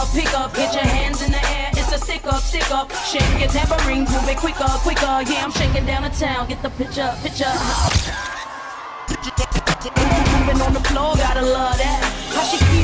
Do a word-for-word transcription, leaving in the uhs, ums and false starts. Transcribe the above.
up, pick up, get your hands in the air. It's a stick up, stick up. Shake your tambourine, move it quicker, quicker. Yeah, I'm shaking down the town. Get the picture, picture. Moving on the floor, gotta love that. How she